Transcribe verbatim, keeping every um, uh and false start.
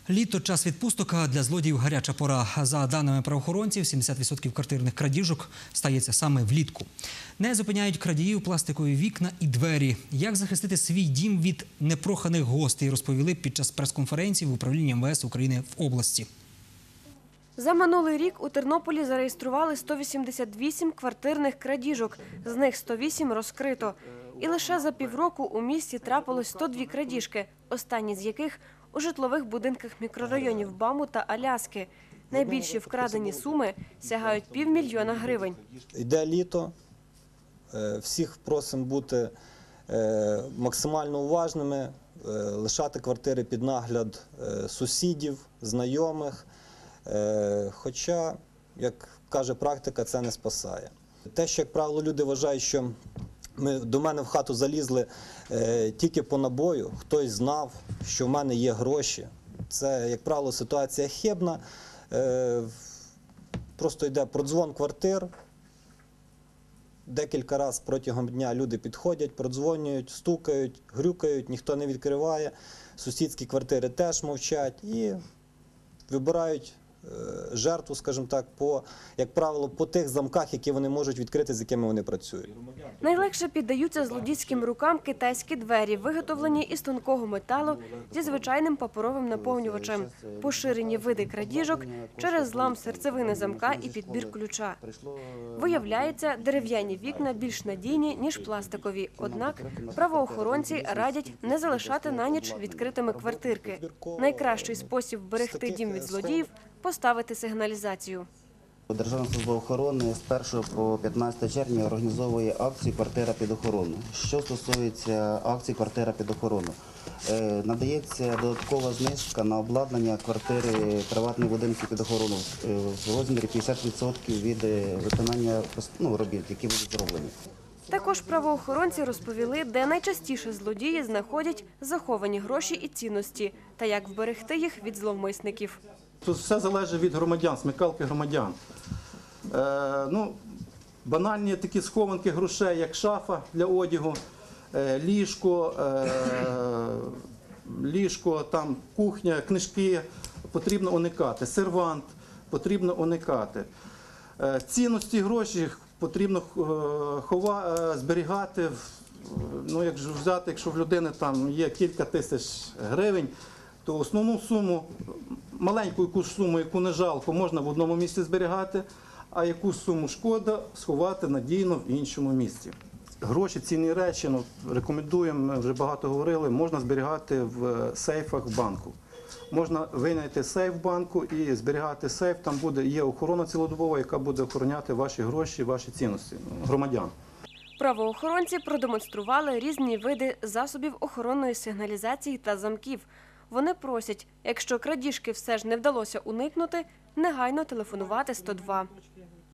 Літо – час відпусток, а для злодіїв гаряча пора. За даними правоохоронців, сімдесят відсотків квартирних крадіжок стається саме влітку. Не зупиняють крадіїв пластикові вікна і двері. Як захистити свій дім від непроханих гостей, розповіли під час прес-конференції в управлінні ем ве ес України в області. За минулий рік у Тернополі зареєстрували сто вісімдесят вісім квартирних крадіжок, з них сто вісім розкрито. І лише за півроку у місті трапилось сто дві крадіжки, останні з яких у житлових будинках мікрорайонів Баму та Аляски. Найбільші вкрадені суми сягають півмільйона гривень. Йде літо, всіх просимо бути максимально уважними, лишати квартири під нагляд сусідів, знайомих. Хоча, як каже практика, це не спасає. Те, що, як правило, люди вважають, що ми, до мене в хату залізли е, тільки по набою, хтось знав, що в мене є гроші. Це, як правило, ситуація хибна. Е, просто йде продзвон квартир. Декілька разів протягом дня люди підходять, продзвонюють, стукають, грюкають, ніхто не відкриває. Сусідські квартири теж мовчать і вибирають жертву, скажімо так, по, як правило, по тих замках, які вони можуть відкрити, з якими вони працюють. Найлегше піддаються злодійським рукам китайські двері, виготовлені із тонкого металу зі звичайним паперовим наповнювачем. Поширені види крадіжок через злам серцевини замка і підбір ключа. Виявляється, дерев'яні вікна більш надійні, ніж пластикові. Однак правоохоронці радять не залишати на ніч відкритими квартирки. Найкращий спосіб вберегти дім від злодіїв – поставити сигналізацію. Державна служба охорони з першого по п'ятнадцяте червня організовує акцію «Квартира під охорону». Що стосується акції «Квартира під охорону», надається додаткова знижка на обладнання квартири приватних будинків під охорону в розмірі п'ятдесят відсотків від виконання ну, робіт, які будуть зроблені. Також правоохоронці розповіли, де найчастіше злодії знаходять заховані гроші і цінності, та як вберегти їх від зловмисників. Тут все залежить від громадян, смикалки громадян. Е, ну, банальні такі схованки грошей, як шафа для одягу, е, ліжко, е, ліжко, там, кухня, книжки потрібно уникати, сервант потрібно уникати. Е, цінності гроші потрібно хова, е, зберігати. Ну, як взяти, якщо в людини там є кілька тисяч гривень, то основну суму, маленьку якусь суму, яку не жалко, можна в одному місці зберігати, а якусь суму шкода сховати надійно в іншому місці. Гроші, цінні речі, ну, рекомендуємо, ми вже багато говорили, можна зберігати в сейфах в банку. Можна вийняти сейф в банку і зберігати сейф, там буде, є охорона цілодобова, яка буде охороняти ваші гроші, ваші цінності громадян. Правоохоронці продемонстрували різні види засобів охоронної сигналізації та замків. Вони просять, якщо крадіжки все ж не вдалося уникнути, негайно телефонувати сто два.